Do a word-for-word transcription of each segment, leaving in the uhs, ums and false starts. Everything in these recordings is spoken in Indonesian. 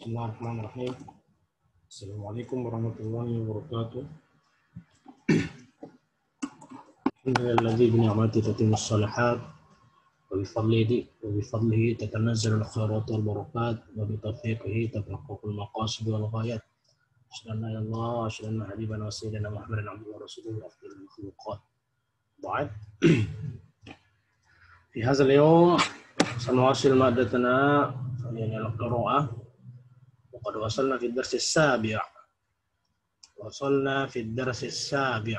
Bismillahirrahmanirrahim. Assalamualaikum warahmatullahi wabarakatuh. Alhamdulilladzi bi ni'matihi tatimmus shalihat wa bi fadlihi wa bi fadlihi tatanazzalu al-khairat wal barakat wa bi tawfiqihi tahaqqaqul maqasid wal ghayat. Asyhadu an la ilaha illallah wa asyhadu anna habibana wa sayyidina Muhammadan abduhu wa rasuluhu afdalul makhluqat. Ba'd. Fi hadzal yawm sanuwasil maddatana yani al-qira'ah. وقد وصلنا في الدرس السابع وصلنا في الدرس السابع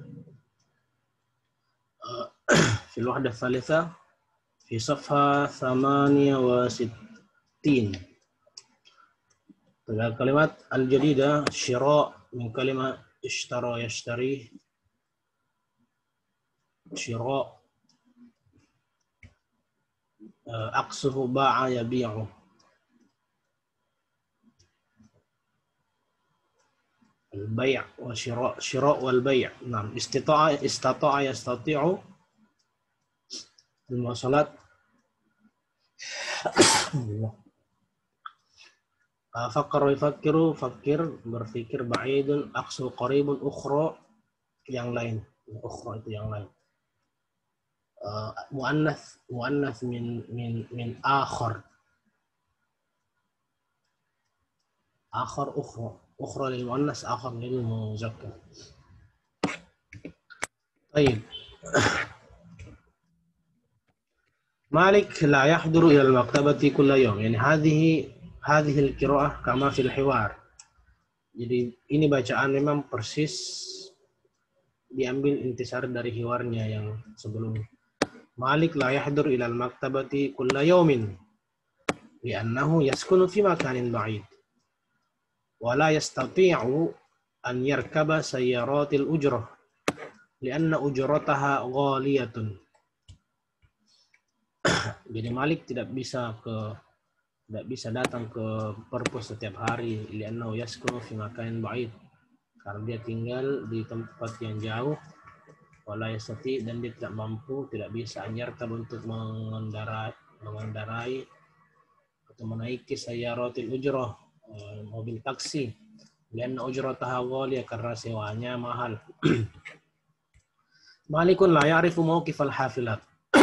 في الوحدة الثالثة في صفحة ثمانية وستين. الكلمات الجديدة شراء من كلمة اشترى يشتري، شراء أقصه باع يبيع، البيع وشراء شراء والبيع. نعم. استطاع استطاع يستطيع المواصلات. فكر يفكر فكر berpikir. بعيد أقصى قريب أخرى yang lain. أخرى itu yang lain. مؤنث مؤنث من من من آخر آخر أخرى أخرى للمؤنث آخر للمذكر. طيب. مالك لا يحضر إلى المكتبة كل يوم. يعني هذه هذه القراءة كما في الحوار. Jadi ini bacaan memang persis diambil intisar dari hiwarnya yang sebelumnya. Malik la yahdur ila al-maktabati kulla yawmin li'annahu yaskunu fi makanin ba'id. ولا يستطيع أن يركب سيارات الأجرة لأن أجرتها غالية. Jadi Malik tidak bisa ke tidak bisa datang ke perpus setiap hari li'annahu yaskunu fi makanin ba'id, karena dia tinggal di tempat yang jauh. Wala yastati, dan dia tidak mampu, tidak bisa an yarkab untuk mengendarai mengendarai atau menaiki sayaratil ujrah, mobil taksi, dan ujrataha ghaliyah, karena sewanya mahal. Malikun la ya'rifu mawqif al-hafilat.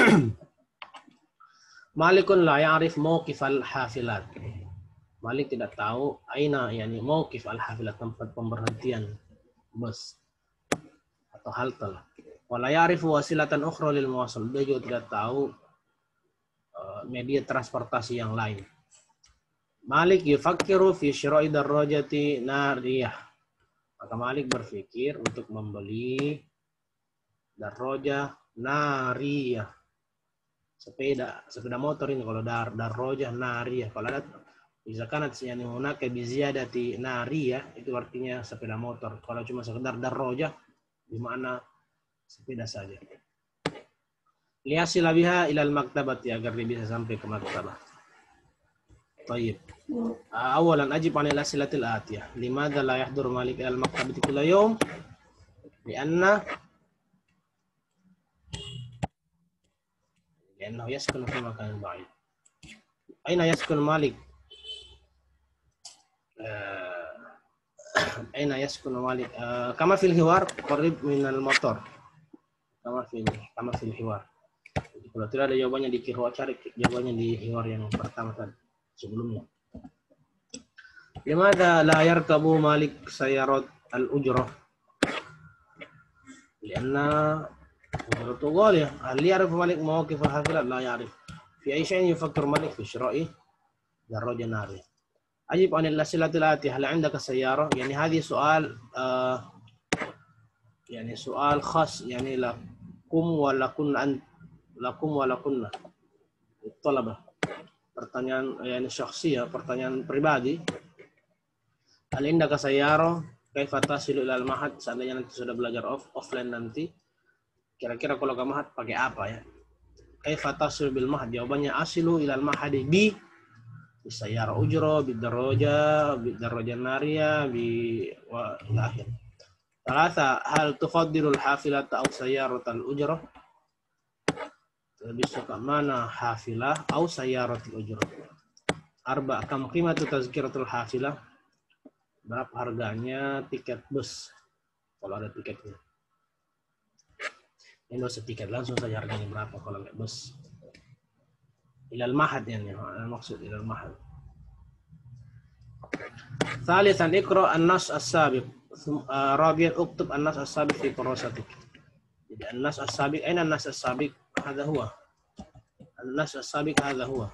Malikun la ya'rif mawqif al-hafilat. Malik tidak tahu aina yani mawqif al-hafilat, tempat pemberhentian bus atau halte. Wala ya'rifu wasilatan ukhra lil muwasal. Dia juga tidak tahu uh, media transportasi yang lain. Malik yufakkiru fi syira'i darrajati nariyah. Maka Malik berpikir untuk membeli darrajah nariyah. Sepeda, sepeda motor ini kalau dar darrajah nariyah. Kalau ada misalkan yani hunaka bi ziyadati nariyah, itu artinya sepeda motor. Kalau cuma sekedar darrajah di mana sepeda saja. Liyasila biha ila al-maktabati, agar dia bisa sampai ke maktabah. طيب. أولا أجب عن الأسئلة الآتية. لماذا لا يحضر مالك إلى المكتبة كل يوم؟ لأن لأنه يسكن في مكان بعيد. أين يسكن مالك؟ أين يسكن مالك؟ كما في الحوار قريب من المطار. كما في كما في الحوار. Kalau tidak ada jawabannya di Kihwa, cari jawabannya di hiwar yang pertama tadi sebelumnya. Limadha la yarkabu Malik sayarat al-ujrah? Lianna ujratu ghaliyah. Hal ya'rif Malik mawaqif al-hafilat? La ya'rif. Fi ayyi shay'in yufakkir Malik fi shira'i darrajah nariyah. Ajib 'an al-as'ilatil atiyah. Hal 'indaka sayyarah? Yani hadhi su'al uh, yani su'al khas, yani lakum wa lakunna an lakum wa lakunna talabah. Pertanyaan yani syakhsiyah, pertanyaan pribadi. Hal indaka sayyarah kaifa tasilu ilal mahad? Seandainya nanti sudah belajar off, offline nanti, kira-kira kalau ke mahad pakai apa ya? Kaifa tasilu bil mahad? Jawabannya asilu ilal mahadi bi bisayyarah ujra, bidarraja, bidarraja nariyah, bi wa ila akhir. Thalatha, hal tufaddilul hafilata aw sayyaratal ujrah? Lebih suka mana hafilah atau sayyaratul ujrah? Arba, kam qimatu tazkiratul hafilah? Berapa harganya tiket bus? Kalau ada tiketnya. Ini usah tiket, langsung saja harganya berapa kalau nggak bus. Ilal mahad yani, maksud ilal mahad. ثالثا اقرأ النص السابق. رابعا اكتب النص السابق في كراستك. النص السابق أين النص السابق؟ هذا هو النص السابق هذا هو.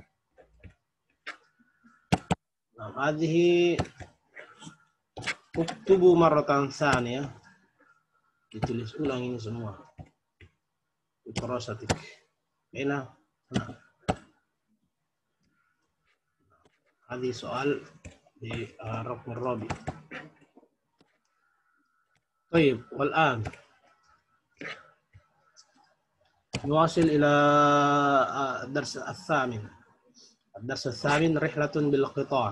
Nah, هذه اكتبوا مرة ثانية. Ditulis ulang ini semua. Di kerasatik. Enak. Nah. هذه سؤال بالرقم الرابع. طيب والآن نواصل إلى الدرس الثامن. الدرس الثامن رحلة بالقطار.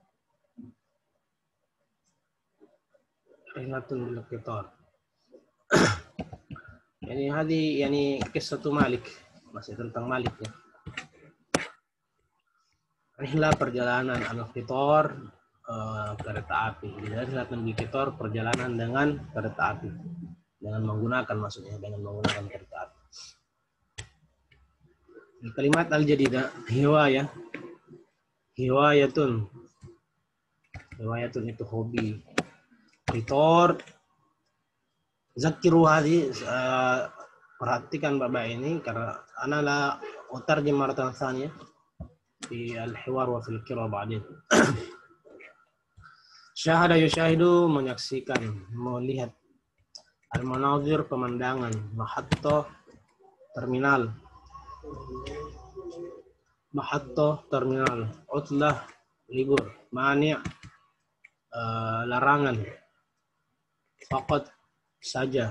رحلة بالقطار. يعني هذه يعني قصة مالك. masih tentang Malik ya. Rihlah perjalanan al-qitar, uh, kereta api. Rihlatun bil qitar, perjalanan dengan kereta api. Dengan menggunakan maksudnya dengan menggunakan kereta api. Kalimat al-jadidah hiwayah. Hiwayatun. Hiwayatun itu hobi. Qitar. Zakiru hadhi, uh, perhatikan Bapak ini karena ana la utarjim maratan tsaniyah. في الحوار وفي القراءة بعدين. Syahada yushahidu, menyaksikan, melihat. Al-manazir, pemandangan. Mahatta, terminal. Mahatta, terminal. Utlah, libur. Mani', uh, larangan. Faqat, saja.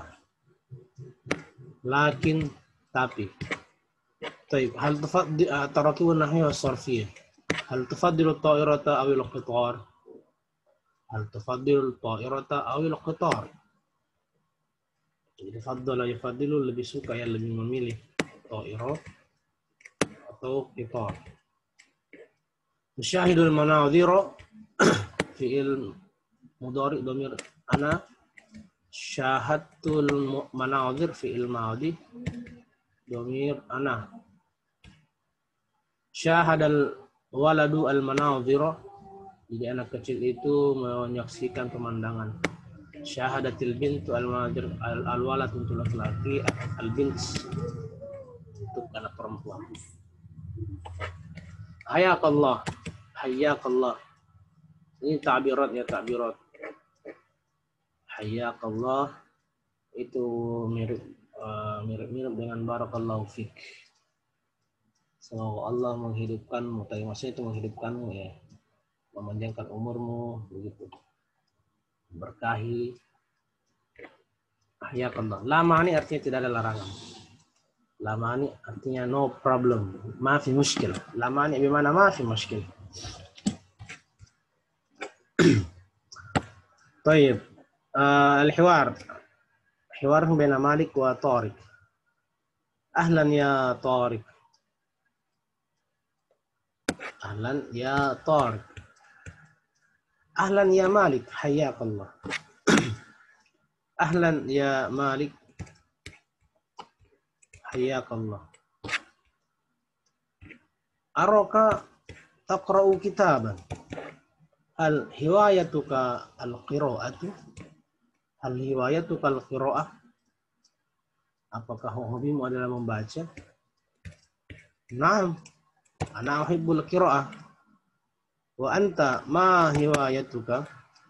Lakin, tapi. طيب هل تفضل التراكيب النحوية والصرفية؟ هل تفضل الطائرة أو القطار؟ هل تفضل الطائرة أو القطار؟ يفضل يفضل lebih suka ya lebih memilih طائرة atau قطار. نشاهد المناظر في المضارع ضمير أنا. شاهدت المناظر في الماضي ضمير أنا. Syahadal waladu al-manazira. Jadi anak kecil itu menyaksikan pemandangan. Syahadatil bintu al-manazir, al-walad untuk laki-laki, al-bint untuk anak perempuan. Hayakallah. Hayakallah. Ini ta'birat ya, ta'birat. Hayakallah itu mirip uh, mirip-mirip dengan barakallahu fik. Semoga Allah menghidupkanmu, tapi maksudnya itu menghidupkanmu ya, memanjangkan umurmu, begitu, berkahi. Ahyakallah. Lama ini artinya tidak ada larangan. Lama ini artinya no problem, ma fi mushkil. Lama ini bimana ma fi mushkil. Tayyib. Al-hiwar. Hiwar baina Malik wa Tariq. Ahlan ya Tariq. Ahlan ya Tariq. Ahlan ya Malik, hayyakallah. Ahlan ya Malik, hayyakallah. Araka taqra'u kitaban. Hal hiwayatuka al-qira'atu? Hal hiwayatuka al-qira'ah? Apakah hobimu adalah membaca? Naam. Ana uhibbul qira'ah. Wa anta ma hiwayatuka?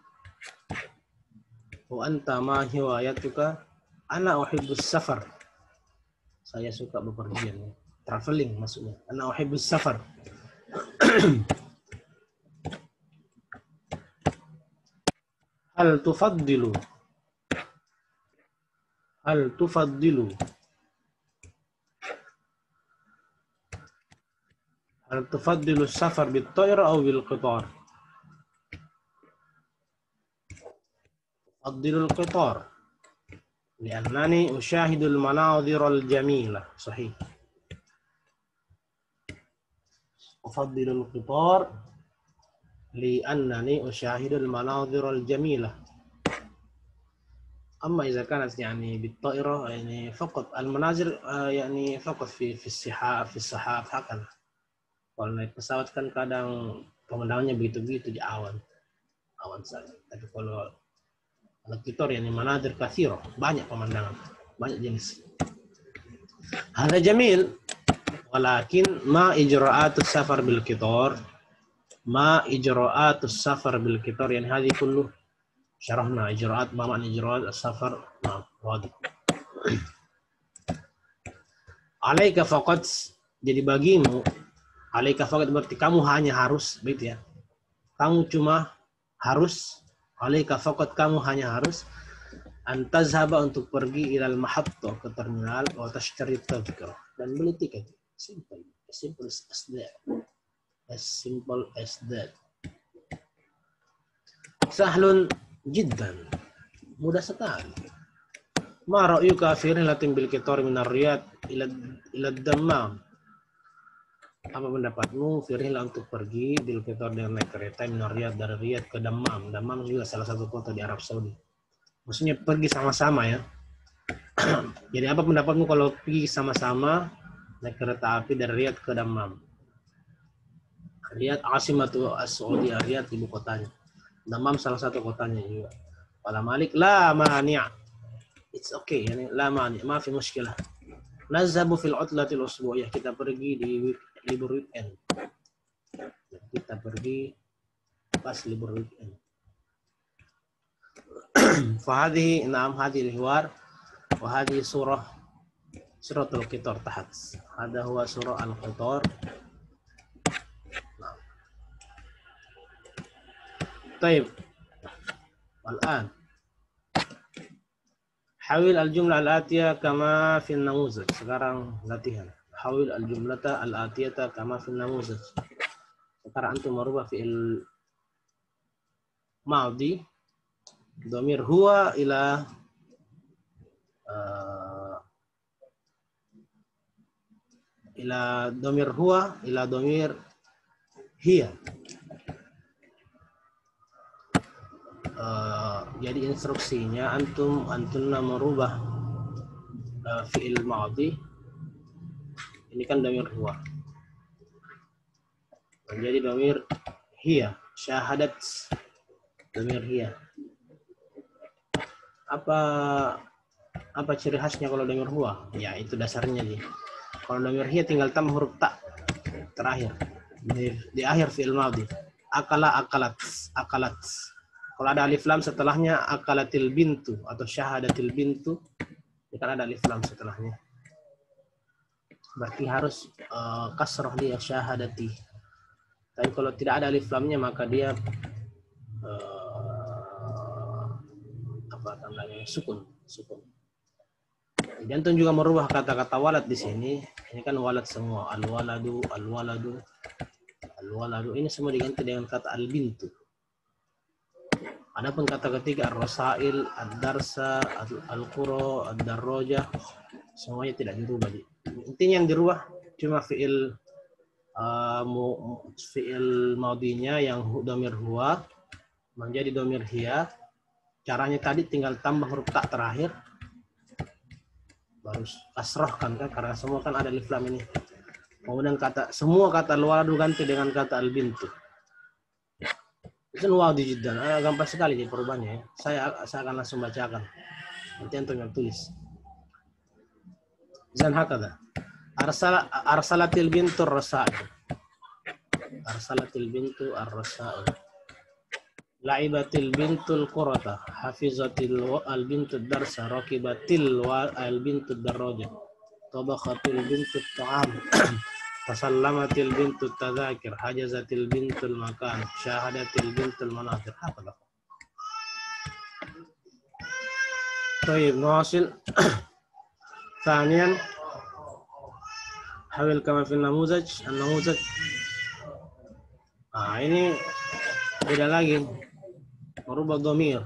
Wa anta ma hiwayatuka? Ana uhibbus safar. Saya suka bepergian. Traveling maksudnya. Ana uhibbus safar. Hal tufaddilu? Hal tufaddilu? هل تفضل السفر بالطائرة أو بالقطار؟ أفضل القطار لأنني أشاهد المناظر الجميلة. صحيح. أفضل القطار لأنني أشاهد المناظر الجميلة. أما إذا كانت يعني بالطائرة يعني فقط المناظر يعني فقط في في السحاب في السحاب هكذا. Kalau naik pesawat kan kadang pemandangannya begitu-begitu di awan, awan saja. Tapi kalau al-qitar yani manazir katsira, banyak pemandangan, banyak jenis. Hada jamil, walakin ma ijra'atus safar bil qitar, ma ijra'atus safar bil qitar yani hadhi kullu syarahna ijra'at ma ma'na ijra'at as-safar ma wadi. Alaika faqat, jadi bagimu alaika faqat berarti kamu hanya harus begitu ya. Kamu cuma harus alaika faqat kamu hanya harus antazhaba untuk pergi ilal mahattah ke terminal wa tashtari tadhkirah dan beli tiket. Simple, as simple as that. As simple as that. Sahlun jiddan, mudah sekali. Ma ra'yuka fi rihlatin bil qitar min ar-Riyadh ila ila Dammam? Apa pendapatmu fi rihlah untuk pergi bil qitar dengan naik kereta min ar-Riyadh dari Riyadh ke Dammam? Dammam juga salah satu kota di Arab Saudi. Maksudnya pergi sama-sama ya. Jadi apa pendapatmu kalau pergi sama-sama naik kereta api dari Riyadh ke Dammam? Riyadh asimatu as-Saudi, Riyadh ibu kotanya. Dammam salah satu kotanya juga. Qala Malik la mani'. It's okay, yani la mani', ma fi mushkilah. Nazhabu fil utlatil usbu'iyah, kita pergi di libur weekend. Kita pergi pas libur weekend. Fahadhi na'am hadhi al-hiwar wa hadhi surah suratul qitar tahat. Hada huwa surah al-qitar. طيب والآن حول الجملة الآتية كما في النموذج. Sekarang latihan. حول الجملة الآتية كما في النموذج. Sekarang antum merubah fi'il madhi dhamir huwa ila uh, ila dhamir huwa ila dhamir hiya. Uh, jadi instruksinya antum antunna merubah uh, fi'il madhi ini kan dhamir huwa menjadi dhamir hiya. Syahadat dhamir hiya. Apa apa ciri khasnya kalau dhamir huwa? Ya itu dasarnya nih. Kalau dhamir hiya tinggal tambah huruf ta terakhir di, di akhir fi'il madhi. Akala akalat akalat. Kalau ada alif lam setelahnya akalatil bintu atau syahadatil bintu, ya kan ada alif lam setelahnya. Berarti harus uh, kasrah dia syahadati. Tapi kalau tidak ada alif lamnya maka dia uh, apa tandanya sukun, sukun. Jantung juga merubah kata-kata walad di sini. Ini kan walad semua, al-waladu, al-waladu, al-waladu. Ini semua diganti dengan kata al-bintu. Adapun kata ketiga ar-rasail, ad-darsa, al-qura, ad-darrajah semuanya tidak dirubah. Intinya yang dirubah cuma fi'il uh, fi'il madhinya yang dhamir huwa menjadi dhamir hiya. Caranya tadi tinggal tambah huruf ta terakhir baru kasrahkan kan karena semua kan ada alif lam ini. Kemudian kata semua kata al-waladu ganti dengan kata al-bintu. Itu wadi jiddan, ah, gampang sekali di perubahannya ya. Saya saya akan langsung bacakan. Nanti antum yang tulis. Zan hakada. Arsala arsalatil bintu ar-rasail. Arsalatil bintu ar-rasail. La'ibatil bintul qurata, hafizatil al-bintu ad-darsa, rakibatil al-bintu ad-darraja. Tabakhatil bintu at-ta'am. Tasallamatil bintu tadzakir, hajazatil bintul makan, syahadatil bintul manazir. Hakadha. Baik, nawasil. Thaniyan hawil kama fil namuzaj, an-namuzaj. Ah, ini beda lagi. Merubah dhamir.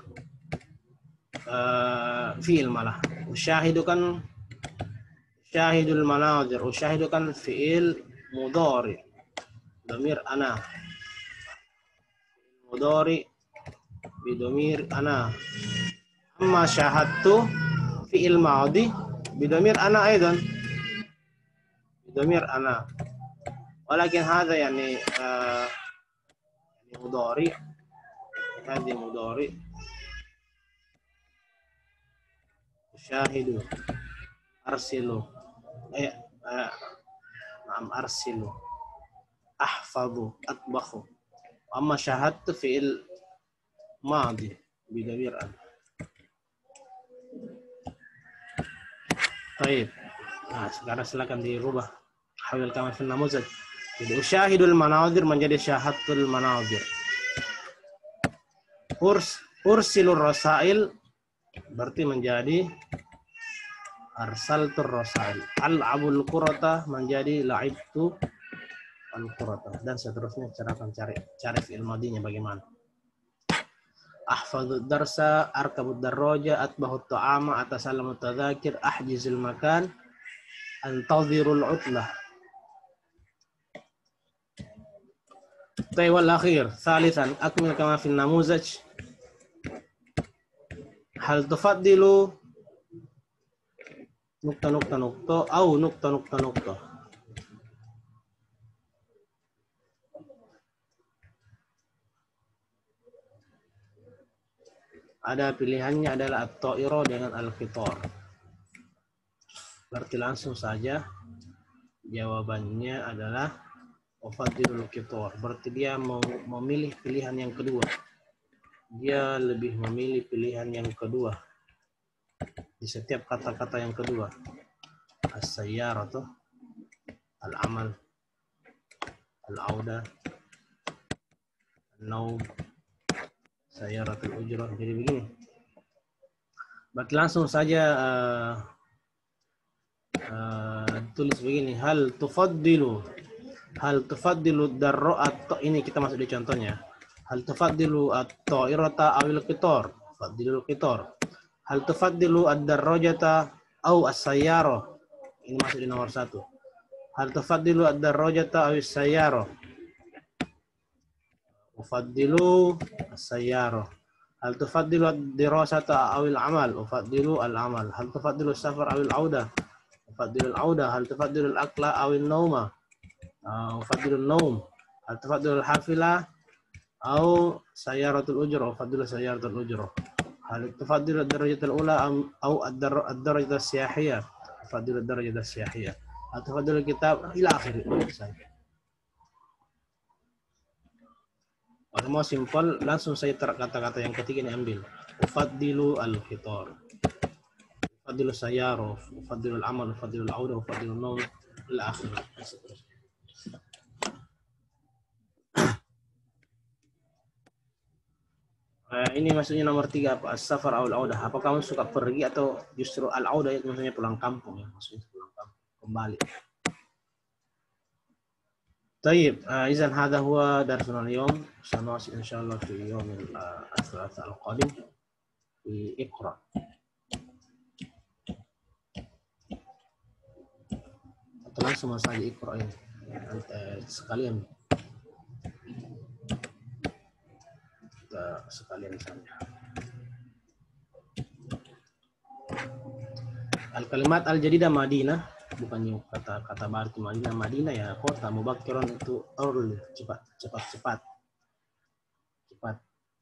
Uh, fi'il malah. Usyahidu kan syahidul manazir, usyahidu kan fi'il mudhari. domir ana. Mudhari bidomir ana. Amma syahadtu fi'il madhi bidomir ana aidan. Bidomir ana. Walakin hadha yani uh, yani mudhari. Hadhi mudhari. Syahidu arsilu eh uh, na'am arsilu ahfadhu atbakhu. Amma syahadtu fi'il madhi bidomir ana. Baik. Nah, sekarang silakan dirubah. Hawil kama fi namuzaj. Jadi usyahidul manazir menjadi syahadul manazir. Urs ursilur rasail berarti menjadi arsaltur rasail. Al-abul qurata menjadi la'ibtu al-qurata dan seterusnya. Cara akan cari cari fi'il madinya bagaimana. Ahfadud darsa, arkabud darroja, atbahut ta'ama, atasalamut tadhakir, ahjizul makan, antadhirul utlah. Tayyib wal akhir, thalithan, akmil kama fil namuzaj. Hal tufaddilu nukta nukta nukta au nukta nukta nukta. Ada pilihannya adalah at-ta'ira dengan al-qitar. Berarti langsung saja jawabannya adalah ufaddilul qitar. Berarti dia mau memilih pilihan yang kedua. Dia lebih memilih pilihan yang kedua di setiap kata-kata yang kedua. As-sayyaratu, al-amal, al-auda, an-naum, sayyaratul ujrah. Jadi begini. Berarti langsung saja uh, uh, tulis begini. Hal tufaddilu hal tufaddilu darra'at. Ini kita masuk di contohnya. Hal tufaddilu at-ta'irata awil qitar. Faddilul qitar. Hal tufaddilu ad-darrajata aw as-sayyara. Ini masuk di nomor satu. Hal tufaddilu ad-darrajata aw as-sayyara. Ufaddilu as-sayyara. Hal tufaddilu ad-dirasata aw al-amal. Ufaddilu al-amal. Hal tufaddilu as-safar aw al-auda. Ufaddilu al-auda. Hal tufaddilu al-akla aw al-nawma. Ufaddilu an-nawm. Hal tufaddilu al-hafila aw sayyaratul ujrah. Ufaddilu sayyaratul ujrah. Hal tufaddilu ad-darajatul ula aw ad-darajah as-siyahiyah. Ufaddilu ad-darajah as-siyahiyah. Hal tufaddilu kitab ila akhir. Kalau mau simpel, langsung saya ter kata-kata yang ketiga ini ambil. Ufaddilu al-qitar. Ufaddilu sayyara, ufaddilu al-amal, ufaddilu al-auda, ufaddilu an-nawm ila akhir. Uh, ini maksudnya nomor tiga apa? As-safar atau al-audah. Apa kamu suka pergi atau justru al-audah itu maksudnya pulang kampung ya? Maksudnya pulang kampung, kembali. Tayyib, uh, izan hadha huwa darsuna al-yawm. Sanawasi insyaallah fi yawm al-thalath al-qadim fi Iqra. Atau langsung saja Iqra ini. Sekalian. Sekalian saja. Al-kalimat al-jadidah Madinah, bukannya kata kata baru Madinah. Madinah ya kota, mubakkiran itu early, cepat cepat cepat cepat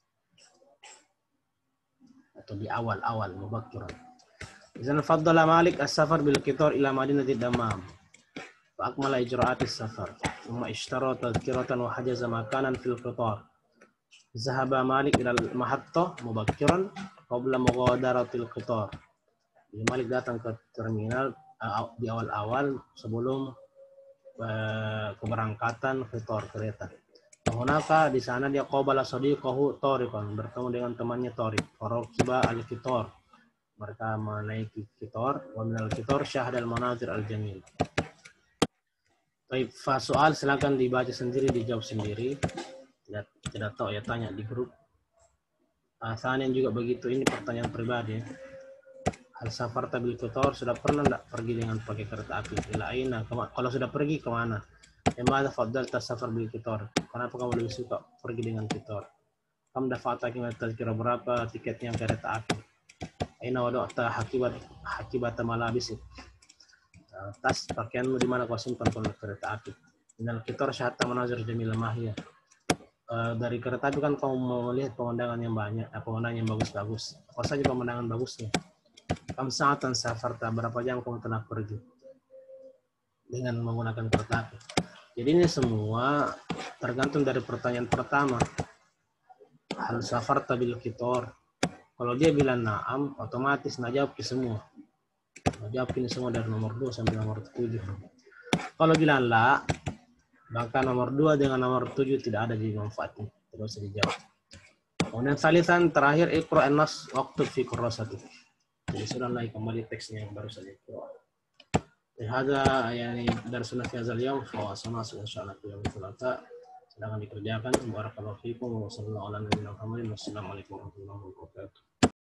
atau di awal-awal mubakkiran. Izan faddala Malik as-safar bil qitar ila Madinati Dammam fa akmala ijra'at as-safar thumma ishtara tadhkiratan wa hajaza makanan fil qitar. Zahaba Malik ilal mahattah mubakkiran qabla mughadaratil qitar. Jadi Malik datang ke terminal uh, di awal-awal sebelum uh, keberangkatan qitar kereta. Hunaka di sana dia qabala sadiqahu Tariqan, bertemu dengan temannya Tariq. Faraqiba al-qitar. Mereka menaiki qitar, wa minal qitar syahadal manazir al-jamil. Baik, fa soal silakan dibaca sendiri, dijawab sendiri. Tidak, tidak tahu ya tanya di grup. Asalnya juga begitu, ini pertanyaan pribadi. Hal safarta bil qitar, sudah pernah enggak pergi dengan pakai kereta api? Ila aina, kalau sudah pergi kemana? Limadha faddalta safar bil kitor? Kenapa kamu lebih suka pergi dengan kitor? Kam dafa'ta kimat tazkira, berapa tiketnya kereta api? Aina wada'ta hakibat hakibata malabisik? Tas pakaianmu di mana kau simpan kalau kereta api? Minal kitor syahatta manazir jamil mahiyah. Uh, dari kereta api kan kau mau melihat pemandangan yang banyak, eh, pemandangan yang bagus-bagus. Apa saja pemandangan bagusnya? Kam sa'atan safarta, berapa jam kamu telah pergi dengan menggunakan kereta api? Jadi ini semua tergantung dari pertanyaan pertama. Hal safarta bil kitor. Kalau dia bilang na'am, otomatis nak jawab ke semua. Nak jawab ini semua dari nomor dua sampai nomor tujuh. Kalau bilang la, maka nomor dua dengan nomor tujuh tidak ada jadi manfaatnya. Tidak usah dijawab. Kemudian salisan terakhir, iqra' an-nas waqtu fi kurrasati. Jadi sudah lagi kembali teksnya yang baru saja. Hada yani darsuna fi hadzal yawm fa sanasal insyaallah fi yawm thalatha. Sedang dikerjakan. Barakallahu fiikum wa sallallahu ala nabiyyina Muhammadin. Wassalamualaikum warahmatullahi wabarakatuh.